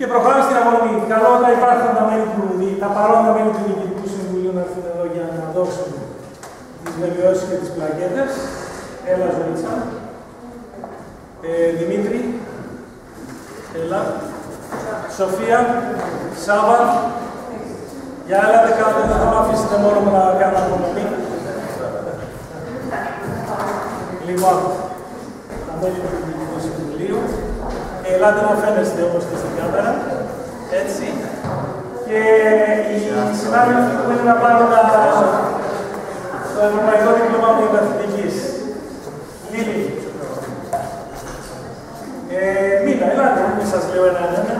Και προχωράμε στην απονομή. Καλό τα υπάρχοντα μέλη τα παρόντα μέλη του Διοικητικού Συμβουλίου να έρθουν εδώ για να δώσουν τις βεβαιώσεις και τις πλακέτες. Έλα, Ζωρίτσα. Δημήτρη. Έλα. Σοφία. Σάβα. Για άλλα 10 δεν θα με αφήσετε μόνο να κάνω απονομή. Λοιπόν, τα μέλη του Διοικητικού Συμβουλίου. Ελάτε να φαίνεστε όμως και στην κάμερα. Έτσι. Και οι συνάδελφοι που θέλουν να πάρουν το Ευρωπαϊκό Δίπλωμα Μαθητικής. Λίλη. Μίλα, ελάτε, μην σας λέω ένα-ένα.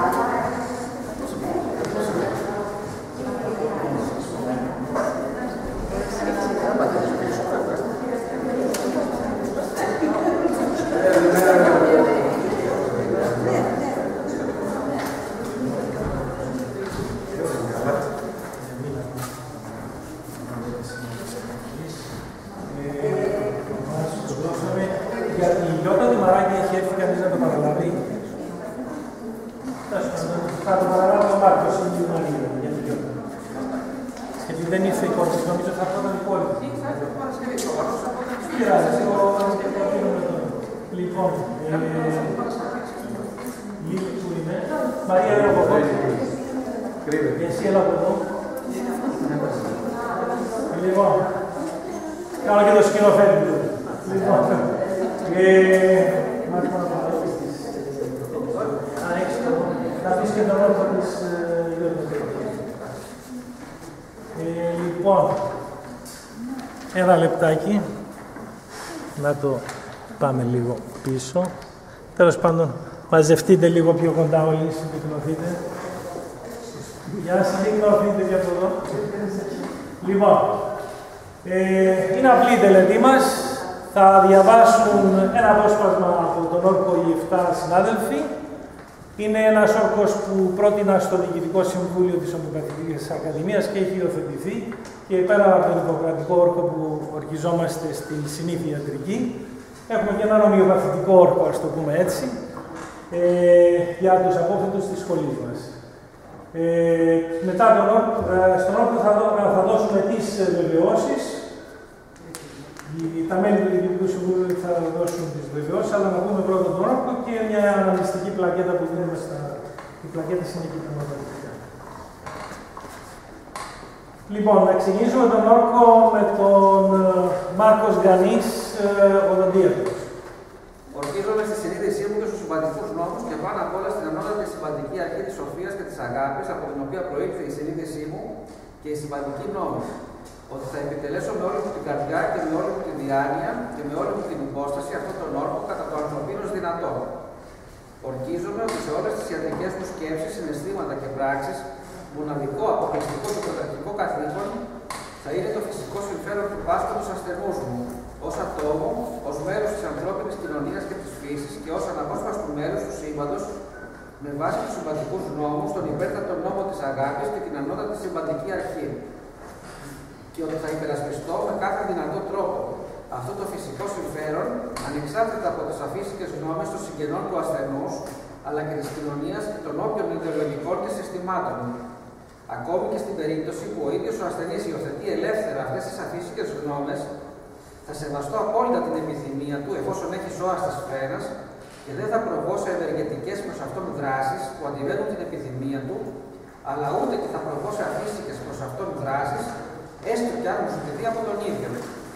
Ένα λεπτάκι, να το πάμε λίγο πίσω. Τέλος πάντων, μαζευτείτε λίγο πιο κοντά όλοι, συμπυκνωθείτε. Για συμπυκνωθείτε και από εδώ. Λοιπόν, είναι απλή η τελετή μας. Θα διαβάσουν ένα απόσπασμα από τον όρκο οι 7 συνάδελφοι. Είναι ένας όρκος που πρότεινα στο Διοικητικό Συμβούλιο της Ομοιοπαθητικής Ακαδημίας και έχει υιοθετηθεί. Και πέρα από τον υποκρατικό όρκο που ορκιζόμαστε στην συνήθεια ιατρική, έχουμε και έναν ομοιοπαθητικό όρκο, ας το πούμε έτσι, για τους απόφοιτους της σχολής μας. Μετά στον όρκο θα δώσουμε τις βεβαιώσεις. Τα μέλη του Διοικητικού Συμβουλίου θα δώσουν τις βεβαιώσεις, αλλά να πούμε πρώτα τον όρκο και μια αναμνηστική πλακέτα που δίνουμε στα... Οι πλακέτες είναι εκεί τα μαθηματικά. Λοιπόν, να ξεκινήσουμε τον όρκο με τον Μάρκος Γκανής, οδοντίατρος. Ορκίζομαι στη συνείδησή μου και στους συμβατικούς νόμους και πάνω απ' όλα στην ανώτατη συμβατική αρχή της σοφίας και της αγάπης, από την οποία προήλθε η συνείδησή μου και η συμβατική νόμη, ότι θα επιτελέσω με όλη μου την καρδιά και με όλη μου τη διάνοια και με όλη μου την υπόσταση αυτόν τον όρκο κατά το ανθρωπίνος δυνατό. Ορκίζομαι ότι σε όλες τις ιατρικές μου σκέψεις, συναισθήματα και πράξεις, μοναδικό, αποκλειστικό και πρωταρχικό καθήκον θα είναι το φυσικό συμφέρον του πάσχοντος ασθενούς μου, ως ατόμου, ως μέρος της ανθρώπινης κοινωνίας και της φύσης και ως αναπόσπαστο μέρος του σύμπαντος, με βάση τους συμβατικούς νόμους, τον υπέρτατο νόμο της αγάπης και την ανώτατη συμβατική αρχή. Και ότι θα υπερασπιστώ με κάθε δυνατό τρόπο αυτό το φυσικό συμφέρον, ανεξάρτητα από τις αφύσικες γνώμες των συγγενών του ασθενούς, αλλά και της κοινωνίας και των όποιων ιδεολογικών της συστημάτων. Ακόμη και στην περίπτωση που ο ίδιος ο ασθενής υιοθετεί ελεύθερα αυτές τις αφύσικες γνώμες, θα σεβαστώ απόλυτα την επιθυμία του, εφόσον έχει ζώα στα σφαίρας, και δεν θα προβώ σε ευεργετικές προς αυτόν δράσεις που αντιβαίνουν την επιθυμία του, αλλά ούτε και θα προβώ σε αφύσικες προς αυτόν δράσεις, έστω κι αν μου ζητηθεί από τον ίδιο.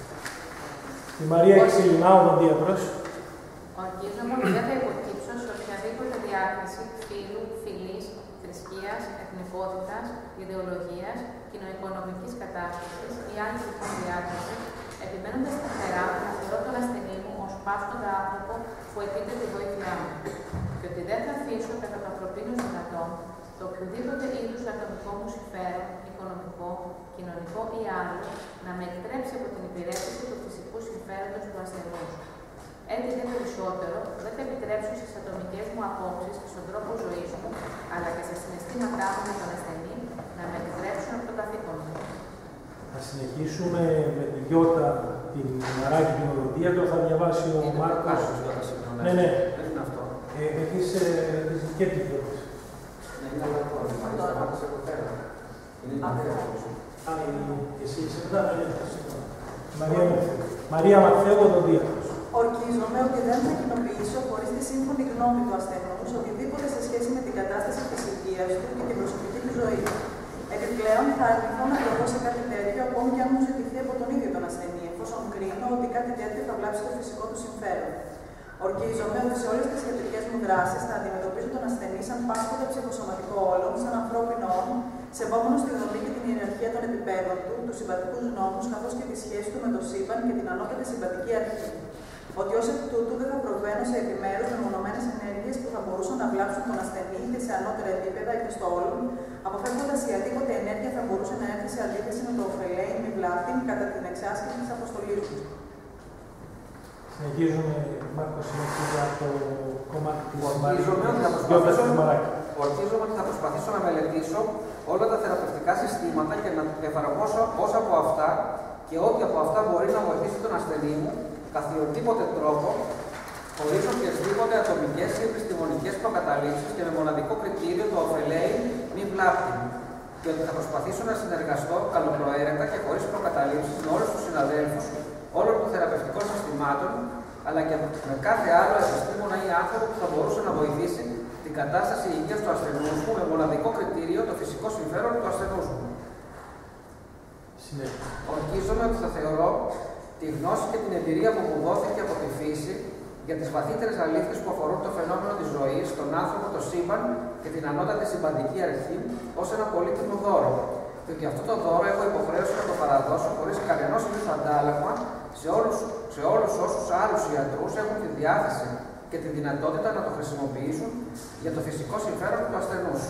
Η Μαρία Εξηλινά, οδοντίατρος. Ορκίζομαι ότι δεν θα υποκύψω σε οποιαδήποτε διάκριση φύλου, φυλής, θρησκείας, εθνικότητας, ιδεολογίας, κοινοοικονομικής κατάστασης ή άλλης τυπών διάκριση, επιμένοντας σταθερά να θεωρώ τον ασθενή μου ως πάσχοντα άνθρωπο που αιτείται τη βοήθειά μου. Και ότι δεν θα αφήσω κατά το ανθρωπίνο δυνατόν το οποιοδήποτε είδους ατομικό μου συμφέρον, οικονομικό, κοινωνικό ή άλλο, να με εκτρέψει από την υπηρέτηση του φυσικού συμφέροντος του ασθενούς. Έτσι δεν περισσότερο, δεν θα επιτρέψω στις ατομικές μου απόψεις και στον τρόπο ζωής μου, αλλά και στα συναισθήματά μου με τον ασθενή, να με επιτρέψουν από το καθήκον μου. Θα συνεχίσουμε με τη Γιώτα, την Μαράκη, την οδοντίατρο, θα διαβάσει ο Μάρκος. Ναι, ναι. Δεν είναι αυτό. Έχεις και την Γιώτα. Εσύ, Μαρία Μαθαίου, οδοντίατρος. Ορκίζομαι ότι δεν θα κοινοποιήσω χωρίς τη σύμφωνη γνώμη του ασθενούς οτιδήποτε σε σχέση με την κατάσταση της υγείας του και την προσωπική του ζωή. Επιπλέον, θα αρνηθώ να προβώ σε κάτι τέτοιο, ακόμη και αν μου ζητηθεί από τον ίδιο τον ασθενή, εφόσον κρίνω ότι κάτι τέτοιο θα βλάψει το φυσικό του συμφέρον. Ορκίζομαι ότι σε όλες τις ιατρικές μου δράσεις θα αντιμετωπίζω τον ασθενή σαν πάσχοντα ψυχοσωματικό όλων, σαν ανθρώπινο όν, σεβόμενο στη δομή και την ιεραρχία των επιπέδων του, τους συμβατικούς νόμους, καθώς και τη σχέση του με το σύμπαν και την ανώτατη συμβατική αρχή. Ότι ως εκ τούτου δεν θα προβαίνω σε επιμέρους μεμονωμένες ενέργειες που θα μπορούσαν να βλάψουν τον ασθενή και σε ανώτερα επίπεδα είτε στο όλον, αποφεύγοντας η αδίποτε ενέργεια θα μπορούσε να έρθει σε αντίθεση με το ωφελέη μη βλάπτην κατά την εξάσκηση της αποστολής του. Συνεχίζουμε, Μάρκο, συνεχίζει από το κομμάτι της Ορκίζομαι ότι θα προσπαθήσω να μελετήσω όλα τα θεραπευτικά συστήματα και να εφαρμόσω όσα από αυτά και ό,τι από αυτά μπορεί να βοηθήσει τον ασθενή μου καθιονδήποτε τρόπο, χωρίς οποιασδήποτε ατομικές ή επιστημονικές προκαταλήψεις και με μοναδικό κριτήριο το ωφελέη μη βλάπτει. Και ότι θα προσπαθήσω να συνεργαστώ καλοπροαίρετα και χωρίς προκαταλήψεις με όλους τους συναδέλφους όλων των θεραπευτικών συστημάτων, αλλά και με κάθε άλλο επιστήμονα ή άνθρωπο που θα μπορούσε να βοηθήσει την κατάσταση υγείας του ασθενούς μου με μοναδικό κριτήριο το φυσικό συμφέρον του ασθενούς μου. Ορκίζομαι ότι θα θεωρώ τη γνώση και την εμπειρία που μου δόθηκε από τη φύση για τις βαθύτερες αλήθειες που αφορούν το φαινόμενο της ζωής, τον άνθρωπο, το σύμπαν και την ανώτατη συμπαντική αρχή ως ένα πολύτιμο δώρο. Και ότι αυτό το δώρο έχω υποχρέωση να το παραδώσω χωρίς κανενός είδους αντάλλαγμα σε όλους όσους άλλους ιατρούς έχουν τη διάθεση και τη δυνατότητα να το χρησιμοποιήσουν για το φυσικό συμφέρον του ασθενούς.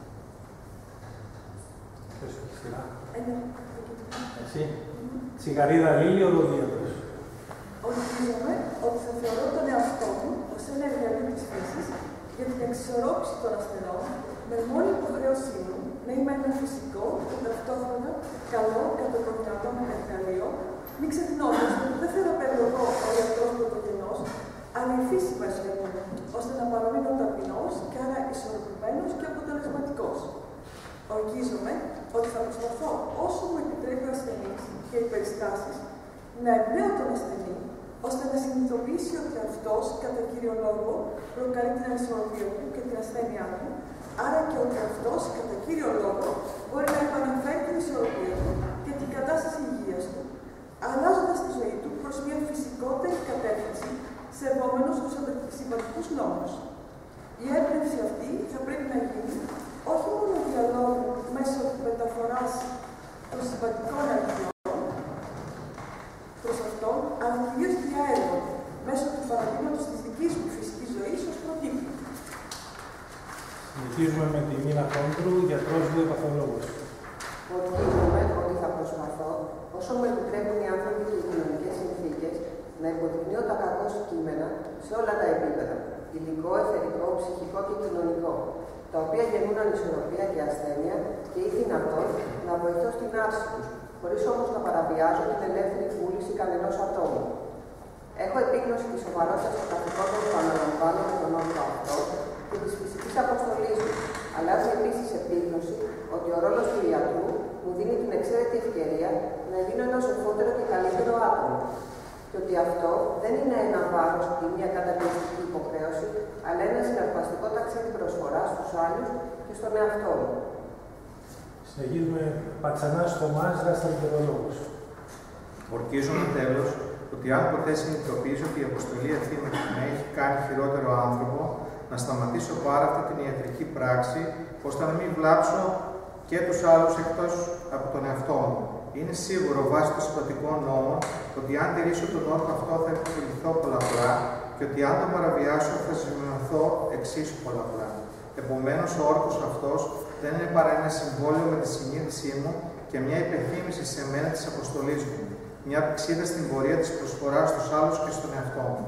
Εσύ, Τσιγαρίδα Λίλη, οδοντίατρος. Ορκίζομαι ότι θα θεωρώ τον εαυτό μου ως ένα εργαλείο της φύσης για την εξισορρόπηση των ασθενών, με μόνη υποχρέωσή μου να είμαι ένα φυσικό και ταυτόχρονα καλό κατοκοντινό εργαλείο, μην ξεχνώντας ότι δεν θέλω να παίρνω εγώ ο ιατρός πρωτογενός, αλλά η φύση βασιλεύει, ώστε να παραμείνω ταπεινός και άρα ισορροπημένος και αποτελεσματικός. Ορκίζομαι ότι θα προσπαθώ όσο μου επιτρέπει ο ασθενής και οι περιστάσεις να εμπνέω τον ασθενή, ώστε να συνειδητοποιήσει ότι αυτός, κατά κύριο λόγο, προκαλεί την ανισορροπία του και την ασθένειά του, άρα και ότι αυτός, κατά κύριο λόγο, μπορεί να επαναφέρει την ισορροπία του και την κατάσταση υγείας του, αλλάζοντας τη ζωή του προς μια φυσικότερη κατεύθυνση, σεβόμενος τους συμβατικούς νόμους. Η έμπνευση αυτή θα πρέπει να γίνει όχι μόνο διαλόγου μέσω μεταφοράς των συμβατικών αρχιών προς αυτόν, αλλά κυρίως διάεργο μέσω του παραδείγματος της δικής μου φυσικής ζωής ως προτύπου. Συνεχίζουμε με τη Μίνα Κόντρου, γιατρός βιοπαθολόγος. Ορκίζομαι ότι θα προσπαθώ, όσο με επιτρέπουν οι άνθρωποι και οι κοινωνικές συνθήκες, να υποδεικνύω τα κακό κείμενα σε όλα τα επίπεδα, υλικό, εθερικό, ψυχικό και κοινωνικό, τα οποία γεννούν ανισορροπία και ασθένεια και ή δυνατόν να βοηθώ στην άρση τους, χωρίς όμως να παραβιάζω την ελεύθερη βούληση κανενός ατόμου. Έχω επίγνωση της σοβαρότητας των καθηκόντων που αναλαμβάνω με τον όρο αυτό και της φυσικής αποστολής μου, αλλά έχω επίσης επίγνωση ότι ο ρόλος του ιατρού μου δίνει την εξαίρετη ευκαιρία να γίνω ένα σοφότερο και καλύτερο άτομο. Και ότι αυτό δεν είναι ένα βάρος ή μια καταπιεστική υποχρέωση, αλλά ένα συναρπαστικό ταξίδι προσφορά στους άλλους και στον εαυτό μου. Συνεχίζουμε Πατσανάς Θωμάς, γαστρεντερολόγος. Ορκίζομαι τέλος ότι αν ποτέ συνειδητοποιήσω ότι η αποστολή αυτή με έχει κάνει χειρότερο άνθρωπο, να σταματήσω πάρα αυτή την ιατρική πράξη, ώστε να μην βλάψω και τους άλλους εκτός από τον εαυτό μου. Είναι σίγουρο βάσει των συμβατικών νόμων ότι αν τηρήσω τον όρκο αυτό θα επιβληθώ πολλαπλά και ότι αν τον παραβιάσω θα ζημιωθώ εξίσου πολλαπλά. Επομένως, ο όρκος αυτός δεν είναι παρά ένα συμβόλαιο με τη συνείδησή μου και μια υπενθύμηση σε μένα της αποστολής μου. Μια πηξίδα στην πορεία της προσφοράς στους άλλους και στον εαυτό μου.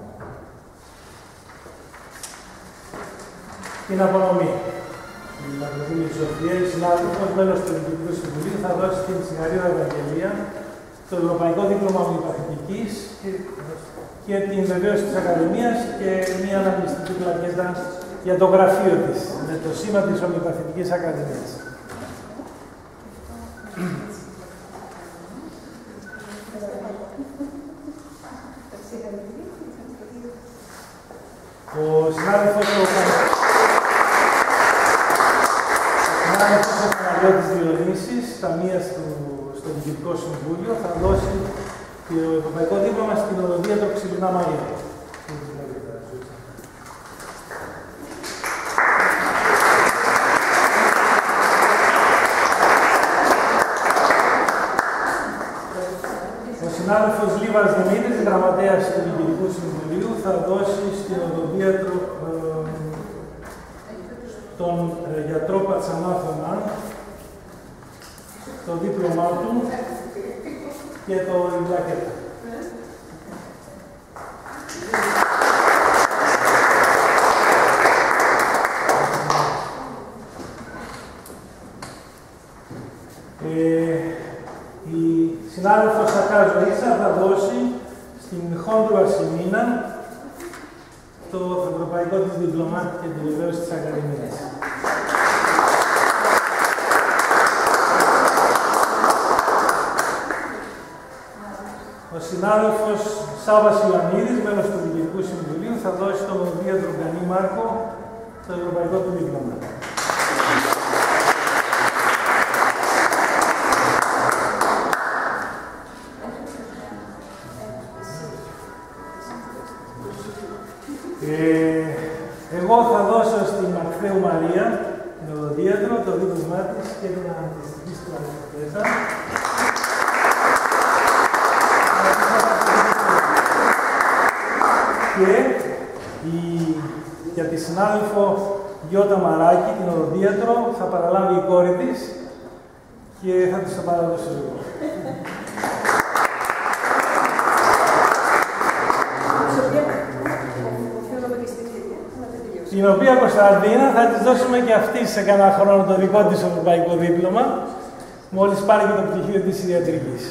Την απονομή. Η Μαγκροβούλη Σοφία, η συνάδελφος, μέλος του Ελληνικού Συμβουλίου, θα δώσει την Τσιγαρίδα Ευαγγελία, το Ευρωπαϊκό Δίπλωμα Ομοιοπαθητικής και την βεβαίωση της Ακαδημίας και μια αναμνηστική πλακέτα για το γραφείο της, με το σήμα της Ομοιοπαθητικής Ακαδημίας. Ο συνάδελφος ο Παναγιώτης Διονύσης, ταμείας στο Διοικητικό Συμβούλιο, θα δώσει το ευρωπαϊκό δίπλωμα στην οδοντίατρο Ξυλινά Μαρία. Ο συνάδελφος Λίβας Δημήτρης, γραμματέας του Διοικητικού Συμβουλίου, θα δώσει στην οδοντίατρο τον γιατρό Πατσανά Θωμά το δίπλωμά του και το πλακέτα. Η συνάδελφος Σακάζο Ίσα θα δώσει στην Χόντρου Ασημίνα το ευρωπαϊκό της δίπλωμα και τη βεβαίωση της Ακαδημίας. Ο συνάδελφος Σάββας Ιωαννίδης, μέλος του Διοικητικού Συμβουλίου, θα δώσει στον οδοντίατρο Γκανή Μάρκο το ευρωπαϊκό του δίπλωμα. Εγώ θα δώσω στην Μαρθέου Μαρία, την οδοντίατρο, το δίπλωμά της και την αντιστοιχή του Αλεξανδρέτα. Και για τη συνάδελφο Γιώτα Μαράκη, την οδοντίατρο, θα παραλάβει η κόρη της και θα της το παραδώσω λίγο. Την οποία Κωνσταντίνα θα της δώσουμε και αυτή σε κανένα χρόνο το δικό της ευρωπαϊκό δίπλωμα, μόλις πάρει και το πτυχίο της ιατρικής.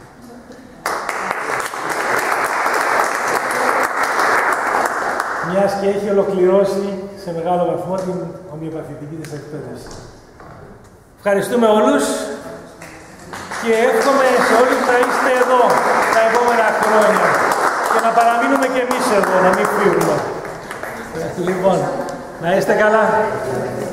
Μιας και έχει ολοκληρώσει σε μεγάλο βαθμό την ομοιοπαθητική της εκπαίδευση. Ευχαριστούμε όλους και εύχομαι σε όλους να είστε εδώ τα επόμενα χρόνια και να παραμείνουμε και εμείς εδώ, να μην φύγουμε. Λοιπόν, να είστε καλά.